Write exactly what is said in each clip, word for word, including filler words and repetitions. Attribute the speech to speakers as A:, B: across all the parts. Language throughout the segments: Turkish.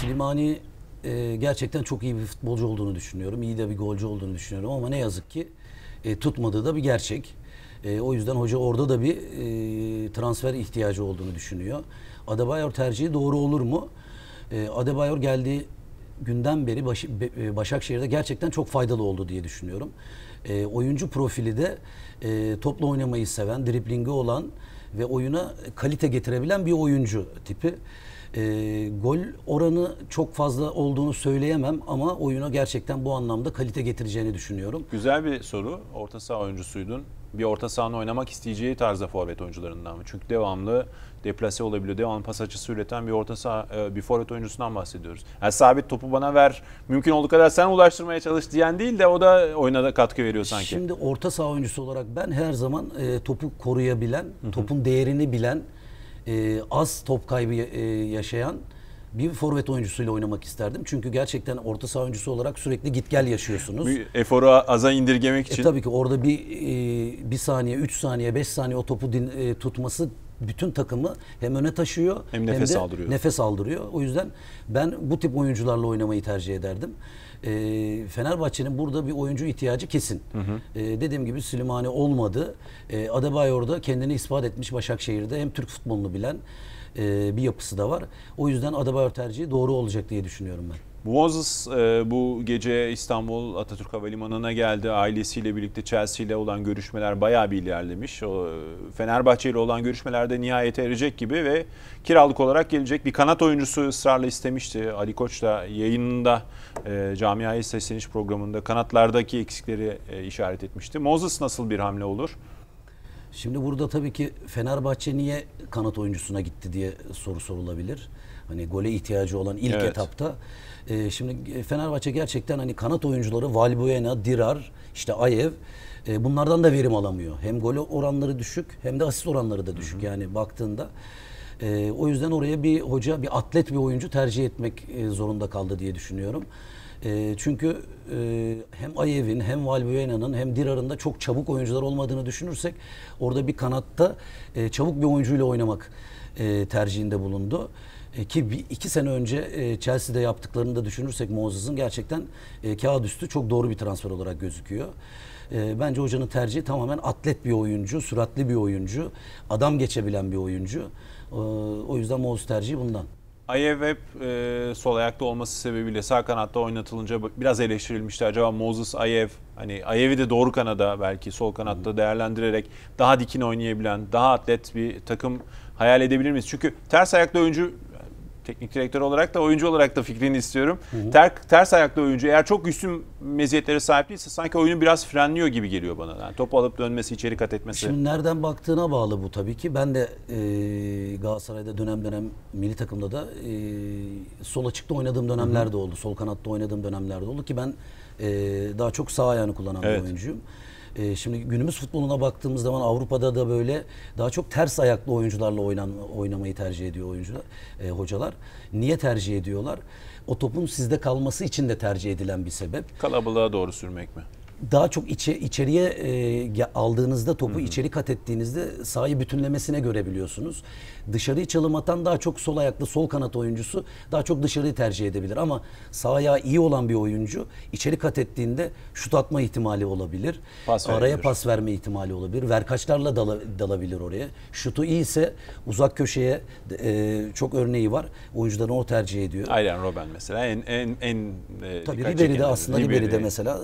A: Slimani e, gerçekten çok iyi bir futbolcu olduğunu düşünüyorum. İyi de bir golcü olduğunu düşünüyorum ama ne yazık ki e, tutmadığı da bir gerçek. E, o yüzden hoca orada da bir e, transfer ihtiyacı olduğunu düşünüyor. Adebayor tercihi doğru olur mu? E, Adebayor geldiği günden beri Baş, Başakşehir'de gerçekten çok faydalı oldu diye düşünüyorum. E, oyuncu profili de e, topla oynamayı seven, driblingi olan ve oyuna kalite getirebilen bir oyuncu tipi. E, gol oranı çok fazla olduğunu söyleyemem ama oyuna gerçekten bu anlamda kalite getireceğini düşünüyorum.
B: Güzel bir soru. Orta saha oyuncusuydun. Bir orta sahanın oynamak isteyeceği tarzda forvet oyuncularından mı? Çünkü devamlı deplase olabiliyor. Devamlı pas açısı üreten bir orta saha, bir forvet oyuncusundan bahsediyoruz. Yani sabit topu bana ver, mümkün olduğu kadar sen ulaştırmaya çalış diyen değil de o da oyuna da katkı veriyor sanki.
A: Şimdi orta saha oyuncusu olarak ben her zaman e, topu koruyabilen, hı hı. topun değerini bilen, e, az top kaybı e, yaşayan bir forvet oyuncusuyla oynamak isterdim. Çünkü gerçekten orta saha oyuncusu olarak sürekli git gel yaşıyorsunuz.
B: Bir eforu aza indirgemek için.
A: E, tabii ki orada bir e, bir saniye, üç saniye, beş saniye o topu din, e, tutması bütün takımı hem öne taşıyor
B: hem nefes
A: hem de
B: aldırıyor.
A: nefes aldırıyor. O yüzden ben bu tip oyuncularla oynamayı tercih ederdim. E, Fenerbahçe'nin burada bir oyuncu ihtiyacı kesin. Hı hı. E, dediğim gibi Slimani olmadı. E, Adebayor da kendini ispat etmiş Başakşehir'de. Hem Türk futbolunu bilen e, bir yapısı da var. O yüzden Adebayor tercihi doğru olacak diye düşünüyorum ben.
B: Moses e, bu gece İstanbul Atatürk Havalimanı'na geldi. Ailesiyle birlikte Chelsea ile olan görüşmeler bayağı bir ilerlemiş. O, Fenerbahçe ile olan görüşmelerde nihayete erecek gibi ve kiralık olarak gelecek. Bir kanat oyuncusu ısrarla istemişti. Ali Koç da yayınında e, Camiaya Sesleniş programında kanatlardaki eksikleri e, işaret etmişti. Moses nasıl bir hamle olur?
A: Şimdi burada tabii ki Fenerbahçe niye kanat oyuncusuna gitti diye soru sorulabilir. Hani gole ihtiyacı olan ilk evet. etapta. Ee, şimdi Fenerbahçe gerçekten hani kanat oyuncuları Valbuena, Dirar, işte Ayev e, bunlardan da verim alamıyor. Hem gol oranları düşük hem de asist oranları da düşük. Hı hı. Yani baktığında. E, o yüzden oraya bir hoca, bir atlet bir oyuncu tercih etmek e, zorunda kaldı diye düşünüyorum. E, çünkü e, hem Ayev'in hem Valbuena'nın hem Dirar'ın da çok çabuk oyuncular olmadığını düşünürsek orada bir kanatta e, çabuk bir oyuncuyla oynamak e, tercihinde bulundu. E, ki bir, iki sene önce e, Chelsea'de yaptıklarını da düşünürsek Moses'ın gerçekten e, kağıt üstü çok doğru bir transfer olarak gözüküyor. E, bence hocanın tercihi tamamen atlet bir oyuncu, süratli bir oyuncu, adam geçebilen bir oyuncu. E, o yüzden Moses tercihi bundan.
B: Ayev hep e, sol ayakta olması sebebiyle sağ kanatta oynatılınca biraz eleştirilmişti. Acaba Moses, Ayev, hani Ayev'i de doğru kanada belki sol kanatta hmm. değerlendirerek daha dikine oynayabilen, daha atlet bir takım hayal edebilir miyiz? Çünkü ters ayaklı oyuncu, teknik direktör olarak da oyuncu olarak da fikrini istiyorum. Hı hı. Ter, ters ayaklı oyuncu eğer çok üstün meziyetlere sahip değilse sanki oyunu biraz frenliyor gibi geliyor bana. Yani topu alıp dönmesi, içeri kat etmesi.
A: Şimdi nereden baktığına bağlı bu tabii ki. Ben de e, Galatasaray'da dönem dönem milli takımda da e, sol açıkta oynadığım dönemler de oldu. Sol kanatta oynadığım dönemler de oldu ki ben e, daha çok sağ ayağını kullanan evet. bir oyuncuyum. Şimdi günümüz futboluna baktığımız zaman Avrupa'da da böyle daha çok ters ayaklı oyuncularla oynan, oynamayı tercih ediyor oyuncular, e, hocalar. Niye tercih ediyorlar? O topun sizde kalması için de tercih edilen bir sebep.
B: Kalabalığa doğru sürmek mi?
A: Daha çok içe, içeriye e, aldığınızda topu hı hı. içeri kat ettiğinizde sahayı bütünlemesine görebiliyorsunuz. Dışarıyı çalım atan daha çok sol ayaklı sol kanat oyuncusu daha çok dışarıyı tercih edebilir ama sağ ayağı iyi olan bir oyuncu içeri kat ettiğinde şut atma ihtimali olabilir. Pas Araya verebilir. Pas verme ihtimali olabilir. Verkaçlarla dala, dalabilir oraya. Şutu iyiyse uzak köşeye e, çok örneği var. Oyuncuların o tercih ediyor.
B: Aynen Robben mesela en en en
A: e, tabii Ribery'de aslında Ribery'de mesela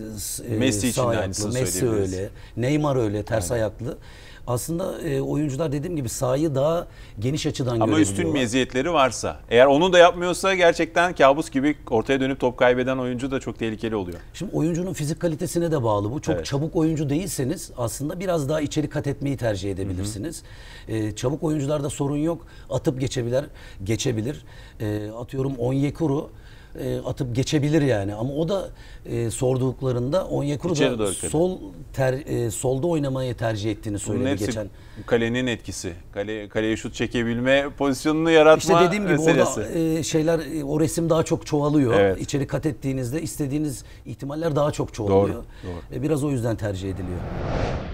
A: e,
B: Messi için de aynısını
A: Messi öyle. Neymar öyle ters Aynen. ayaklı. Aslında e, oyuncular dediğim gibi sahayı daha geniş açıdan
B: görebiliyorlar. Ama üstün meziyetleri varsa. Eğer onu da yapmıyorsa gerçekten kabus gibi ortaya dönüp top kaybeden oyuncu da çok tehlikeli oluyor.
A: Şimdi oyuncunun fizik kalitesine de bağlı bu. Çok evet. çabuk oyuncu değilseniz aslında biraz daha içeri kat etmeyi tercih edebilirsiniz. Hı hı. E, çabuk oyuncularda sorun yok. Atıp geçebilir. geçebilir. E, atıyorum Onyekuru E, atıp geçebilir yani ama o da e, sorduklarında Onyekuru da sol ter, e, solda oynamayı tercih ettiğini söyledi geçen.
B: Kalenin etkisi. Kale, kaleye şut çekebilme pozisyonunu yaratma
A: İşte dediğim gibi meselesi. Orada e, şeyler o resim daha çok çoğalıyor. Evet. İçeri kat ettiğinizde istediğiniz ihtimaller daha çok çoğalıyor. Doğru, doğru. E, biraz o yüzden tercih ediliyor.